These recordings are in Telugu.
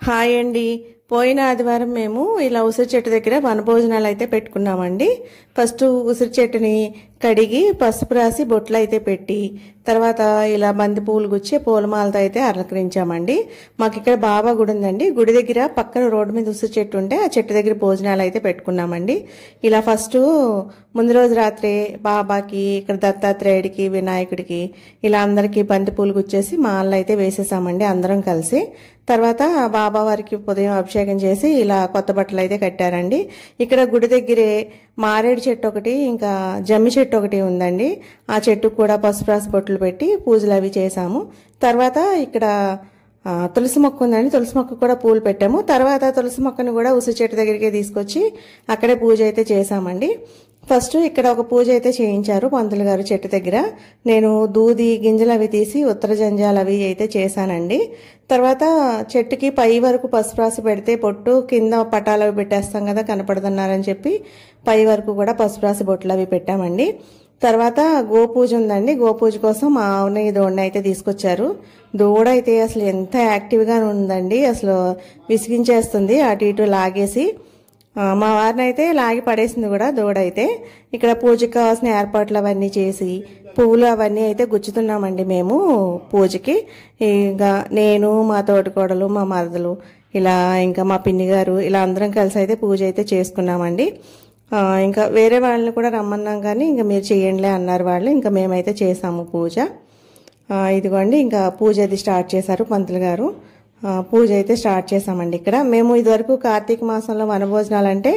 హాయ్ అండి. పోయిన ఆదివారం మేము ఇలా ఉసిరి చెట్టు దగ్గర వనభోజనాలు అయితే పెట్టుకున్నామండి. ఫస్ట్ ఉసిరి చెట్టుని కడిగి పసుపు రాసి బొట్లు అయితే పెట్టి తర్వాత ఇలా బంతి పువ్వులు గుచ్చి పూలమాలతో అయితే అలంకరించామండి. మాకు ఇక్కడ బాబా గుడి ఉందండి. గుడి దగ్గర పక్కన రోడ్డు మీద ఉసిరి చెట్టు ఉంటే ఆ చెట్టు దగ్గర భోజనాలు అయితే పెట్టుకున్నామండి. ఇలా ఫస్ట్ ముందు రోజు రాత్రి బాబాకి, ఇక్కడ దత్తాత్రేయుడికి, వినాయకుడికి ఇలా అందరికీ బంతి పూలు గుచ్చేసి మాలలు అయితే వేసేసామండి అందరం కలిసి. తర్వాత బాబా వారికి ఉదయం అభిషేకం చేసి ఇలా కొత్త బట్టలు అయితే కట్టారండి. ఇక్కడ గుడి దగ్గరే మారేడు చెట్టు ఒకటి, ఇంకా జమ్మి చెట్టు ఒకటి ఉందండి. ఆ చెట్టుకు కూడా పసుపు రాసి బొట్లు పెట్టి పూజలు అవి చేశాము. తర్వాత ఇక్కడ తులసి మొక్క ఉందండి. తులసి మొక్క కూడా పూలు పెట్టాము. తర్వాత తులసి మొక్కను కూడా ఉసిరి చెట్టు దగ్గరికి తీసుకొచ్చి అక్కడే పూజ అయితే చేశామండి. ఫస్ట్ ఇక్కడ ఒక పూజ అయితే చేయించారు పంతులు గారు చెట్టు దగ్గర. నేను దూది గింజలు అవి తీసి ఉత్తర జంజాలు అవి అయితే చేశానండి. తర్వాత చెట్టుకి పై వరకు పసుపు రాసి పెడితే పొట్టు కింద పటాలు అవి పెట్టేస్తాం కదా, కనపడుతున్నారని చెప్పి పై వరకు కూడా పసుపు రాసి బొట్లు అవి పెట్టామండి. తర్వాత గోపూజ ఉందండి. గోపూజ కోసం మా ఆవుని దూడని అయితే తీసుకొచ్చారు. దూడ అయితే అసలు ఎంత యాక్టివ్గా ఉందండి, అసలు విసిగించేస్తుంది అటు ఇటు లాగేసి. మా వారిని అయితే లాగి పడేసింది కూడా దూడైతే. ఇక్కడ పూజకి కావాల్సిన ఏర్పాట్లు అవన్నీ చేసి పువ్వులు అవన్నీ అయితే గుచ్చుతున్నామండి మేము పూజకి. ఇంకా నేను, మా తోటికోడలు, మా మరదలు, ఇలా ఇంకా మా పిన్ని గారు, ఇలా అందరం కలిసి అయితే పూజ అయితే చేసుకున్నామండి. ఇంకా వేరే వాళ్ళని కూడా రమ్మన్నాం కానీ ఇంకా మీరు చేయండిలే అన్నారు వాళ్ళు. ఇంకా మేమైతే చేసాము పూజ. ఇదిగోండి ఇంకా పూజ అది స్టార్ట్ చేశారు పంతులు గారు. పూజ అయితే స్టార్ట్ చేసామండి. ఇక్కడ మేము ఇదివరకు కార్తీక మాసంలో వనభోజనాలు అంటే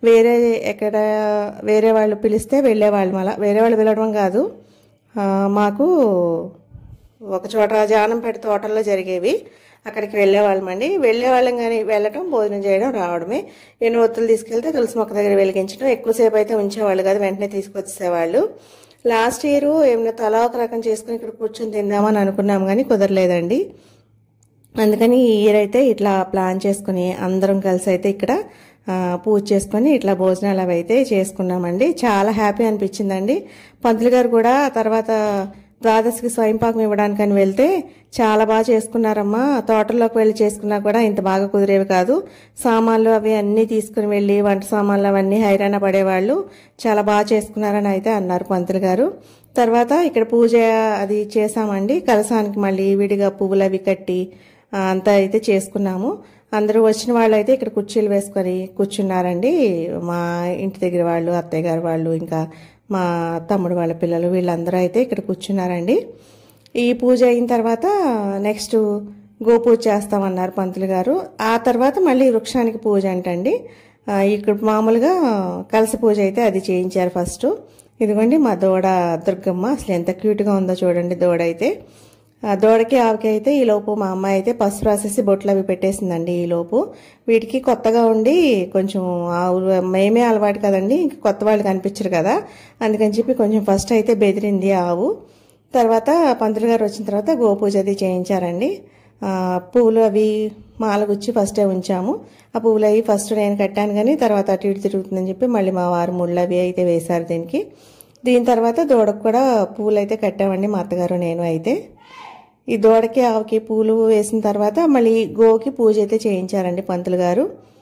వేరే వాళ్ళు పిలిస్తే వెళ్ళేవాళ్ళు. మళ్ళీ వేరే వాళ్ళు పిలవడం కాదు, మాకు ఒక చోట జానంపేట తోటల్లో జరిగేవి, అక్కడికి వెళ్ళేవాళ్ళమండి. వెళ్ళేవాళ్ళం కానీ వెళ్ళటం, భోజనం చేయడం, రావడమే. ఎన్ని ఒత్తులు తీసుకెళ్తే తులసి మొక్క దగ్గర వెలిగించడం. ఎక్కువసేపు అయితే ఉంచేవాళ్ళు కాదు, వెంటనే తీసుకొచ్చేసేవాళ్ళు. లాస్ట్ ఇయర్ ఏమైనా తలా ఒక రకం చేసుకుని ఇక్కడ కూర్చొని తిందామని అనుకున్నాం కానీ కుదరలేదండి. అందుకని ఈ ఇయర్ అయితే ఇట్లా ప్లాన్ చేసుకుని అందరం కలిసి అయితే ఇక్కడ పూజ చేసుకొని ఇట్లా భోజనాలు అవి అయితే చేసుకున్నామండి. చాలా హ్యాపీ అనిపించిందండి. పంతులు గారు కూడా తర్వాత ద్వాదశికి స్వయంపాకం ఇవ్వడానికని వెళ్తే చాలా బాగా చేసుకున్నారమ్మా, తోటల్లోకి వెళ్ళి చేసుకున్నా కూడా ఇంత బాగా కుదిరేవి కాదు, సామాన్లు అవి అన్నీ తీసుకుని వెళ్ళి వంట సామాన్లు అవన్నీ హైరాణ పడేవాళ్ళు, చాలా బాగా చేసుకున్నారని అయితే అన్నారు పంతులు గారు. తర్వాత ఇక్కడ పూజ అది చేసామండి. కలశానికి మళ్ళీ విడిగా పువ్వులు అవి కట్టి అంతా అయితే చేసుకున్నాము. అందరూ వచ్చిన వాళ్ళు అయితే ఇక్కడ కుర్చీలు వేసుకొని కూర్చున్నారండి. మా ఇంటి దగ్గర వాళ్ళు, అత్తయ్య గారు వాళ్ళు, ఇంకా మా తమ్ముడు వాళ్ళ పిల్లలు, వీళ్ళందరూ అయితే ఇక్కడ కూర్చున్నారండి. ఈ పూజ అయిన తర్వాత నెక్స్ట్ గోపూజ చేస్తామన్నారు పంతులు గారు. ఆ తర్వాత మళ్ళీ వృక్షానికి పూజ అంటండి. ఇక్కడ మామూలుగా కలస పూజ అయితే అది చేయించారు ఫస్ట్. ఇదిగోండి మా దూడ దుర్గమ్మ, అసలు ఎంత క్యూట్గా ఉందో చూడండి దూడ అయితే. దూడకి ఆవుకి అయితే ఈలోపు మా అమ్మాయి అయితే పసుపు రాసేసి బొట్లు అవి పెట్టేసిందండి. ఈలోపు వీటికి కొత్తగా ఉండి కొంచెం ఆవు మేమే అలవాటు కదండి, ఇంకా కొత్త వాళ్ళు కనిపించరు కదా, అందుకని చెప్పి కొంచెం ఫస్ట్ అయితే బెదిరింది ఆవు. తర్వాత పంతులు గారు వచ్చిన తర్వాత గోపూజ అది చేయించారండి. పువ్వులు అవి మాల గుచ్చి ఫస్టే ఉంచాము. ఆ పువ్వులు అవి ఫస్ట్ నేను కట్టాను కానీ తర్వాత అటు ఇటు తిరుగుతుందని చెప్పి మళ్ళీ మా వారు ముళ్ళు అవి అయితే వేశారు దీనికి. దీని తర్వాత దూడకు కూడా పువ్వులు అయితే కట్టామండి మా అత్తగారు నేను అయితే. ఈ దూడకి ఆవుకి పూలు వేసిన తర్వాత మళ్ళీ గోకి పూజ అయితే చేయించారండి పంతులు గారు.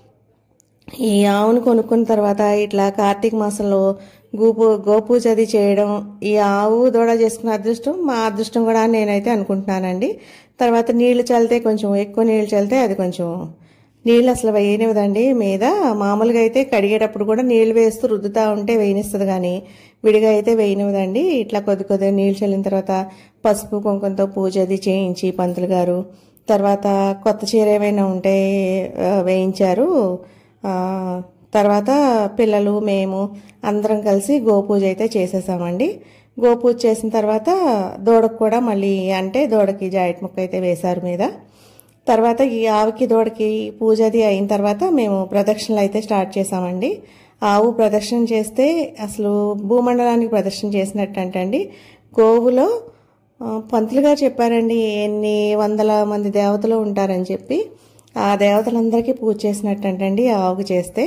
ఈ ఆవును కొనుక్కున్న తర్వాత ఇట్లా కార్తీక మాసంలో గోపూజ అది చేయడం, ఈ ఆవు దూడ చేసుకున్న అదృష్టం మా అదృష్టం కూడా నేనైతే అనుకుంటున్నానండి. తర్వాత నీళ్లు చల్లితే, కొంచెం ఎక్కువ నీళ్లు చల్లితే అది కొంచెం నీళ్ళు అసలు వేయనివ్వదండి మీద. మామూలుగా అయితే కడిగేటప్పుడు కూడా నీళ్లు వేస్తూ రుద్దుతా ఉంటే వేయనిస్తుంది కానీ విడిగా అయితే వేయనివ్వదండి. ఇట్లా కొద్ది కొద్దిగా నీళ్ళు చల్లిన తర్వాత పసుపు కుంకుమతో పూజ అది చేయించి పంతులు గారు తర్వాత కొత్త చీర ఏమైనా ఉంటే వేయించారు. తర్వాత పిల్లలు మేము అందరం కలిసి గోపూజ అయితే చేసేసామండి. గోపూజ చేసిన తర్వాత దూడకు కూడా మళ్ళీ అంటే దూడకి జాయిట్ ముక్క అయితే వేశారు మీద. తర్వాత ఈ ఆవుకి దూడకి పూజ అది అయిన తర్వాత మేము ప్రదక్షిణలు అయితే స్టార్ట్ చేసామండి. ఆవు ప్రదక్షిణ చేస్తే అసలు భూమండలానికి ప్రదక్షిణ చేసినట్టు అంటండి. గోవులో పంతులు గారు చెప్పారండి ఎన్ని వందల మంది దేవతలు ఉంటారని చెప్పి, ఆ దేవతలందరికీ పూజ చేసినట్టు అంటండి ఆవుకు చేస్తే.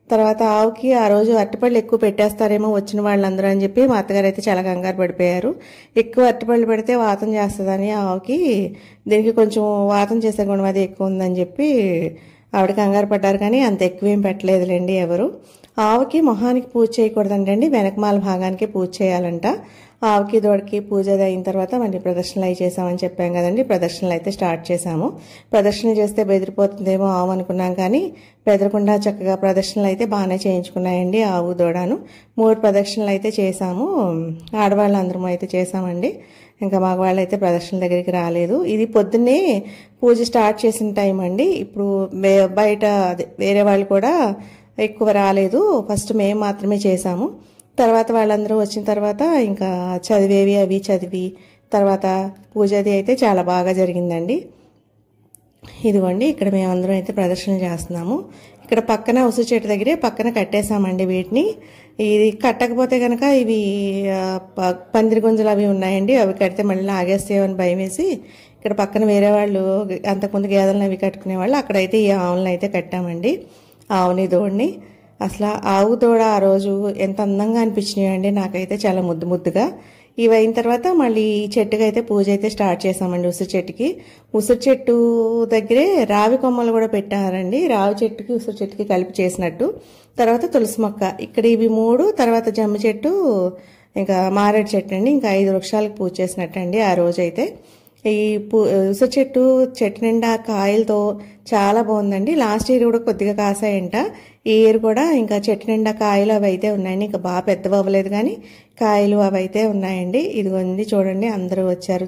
తర్వాత ఆవుకి ఆ రోజు అరటిపళ్ళు ఎక్కువ పెట్టేస్తారేమో వచ్చిన వాళ్ళందరూ అని చెప్పి మా అత్తగారు అయితే చాలా కంగారు పడిపోయారు. ఎక్కువ అరటిపళ్ళు పెడితే వాతం చేస్తుందని ఆవుకి, దీనికి కొంచెం వాతం చేసే గుణం అది ఎక్కువ ఉందని చెప్పి ఆవిడ కంగారు పడ్డారు. కానీ అంత ఎక్కువేం పెట్టలేదులేండి ఎవరు. ఆవుకి మొహానికి పూజ చేయకూడదంటండి, వెనకమాల భాగానికి పూజ చేయాలంట. ఆవుకి దూడకి పూజ అయిన తర్వాత మళ్ళీ ప్రదర్శనలు అవి చేసామని చెప్పాం కదండి. ప్రదర్శనలు అయితే స్టార్ట్ చేసాము. ప్రదర్శనలు చేస్తే బెదిరిపోతుందేమో ఆవు అనుకున్నాం, కానీ బెదరకుండా చక్కగా ప్రదర్శనలు అయితే బాగానే చేయించుకున్నాయండి ఆవు దూడను. 3 ప్రదర్శనలు అయితే చేసాము. ఆడవాళ్ళందరం అయితే చేసామండి. ఇంకా మగవాళ్ళు అయితే ప్రదర్శనల దగ్గరికి రాలేదు. ఇది పొద్దున్నే పూజ స్టార్ట్ చేసిన టైం అండి. ఇప్పుడు బయట వేరే వాళ్ళు కూడా ఎక్కువ రాలేదు. ఫస్ట్ మేము మాత్రమే చేసాము. తర్వాత వాళ్ళందరూ వచ్చిన తర్వాత ఇంకా చదివేవి అవి చదివి తర్వాత పూజది అయితే చాలా బాగా జరిగిందండి. ఇదిగోండి ఇక్కడ మేమందరం అయితే ప్రదర్శనలు చేస్తున్నాము. ఇక్కడ పక్కన ఉసిరి చెట్టు దగ్గరే పక్కన కట్టేసామండి వీటిని. ఇది కట్టకపోతే కనుక ఇవి పందిరి గుంజలు అవి ఉన్నాయండి, అవి కడితే మళ్ళీ లాగేస్తాయని భయం వేసి ఇక్కడ పక్కన వేరే వాళ్ళు అంతకుముందు గేదెలను అవి కట్టుకునేవాళ్ళు, అక్కడైతే ఈ ఆవులను అయితే కట్టామండి. ఆవుని దూడని అసలు ఆవు దూడ ఆ రోజు ఎంత అందంగా అనిపించినాయండి నాకైతే, చాలా ముద్దు ముద్దుగా. ఇవి అయిన తర్వాత మళ్ళీ ఈ చెట్టుకి అయితే పూజ అయితే స్టార్ట్ చేసామండి. ఉసిరి చెట్టుకి, ఉసిరి చెట్టు దగ్గరే రావి కొమ్మలు కూడా పెట్టారండి. రావి చెట్టుకి ఉసిరి చెట్టుకి కలిపి చేసినట్టు. తర్వాత తులసి మొక్క, ఇక్కడ ఇవి 3, తర్వాత జమ్మి చెట్టు, ఇంకా మారేడు చెట్టు అండి. ఇంకా 5 వృక్షాలకు పూజ చేసినట్టండి ఆ రోజైతే. ఈ ఉసిరి చెట్టు నిండా కాయలతో చాలా బాగుందండి. లాస్ట్ ఇయర్ కూడా కొద్దిగా కాసాయంట, ఈ ఇయర్ కూడా ఇంకా చెట్టు నిండా కాయలు అవి అయితే ఉన్నాయండి. ఇంకా బాగా పెద్దవి అవ్వలేదు కానీ కాయలు అవి అయితే ఉన్నాయండి. ఇదిగోండి చూడండి అందరూ వచ్చారు.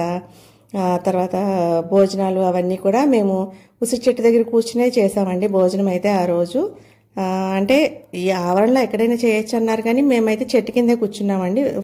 తర్వాత భోజనాలు అవన్నీ కూడా మేము ఉసిరి చెట్టు దగ్గర కూర్చునే చేసామండి భోజనం అయితే ఆ రోజు. అంటే ఈ ఆవరణలో ఎక్కడైనా చేయొచ్చు అన్నారు కానీ మేమైతే చెట్టు కిందే కూర్చున్నామండి.